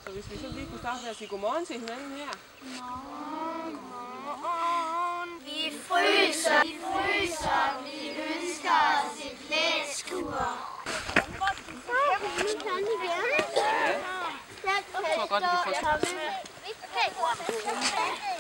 Så hvis vi så lige kunne starte med at sige godmorgen til hinanden her. Godmorgen. Vi fryser, vi ønsker os et læskur. Jeg tror godt, vi får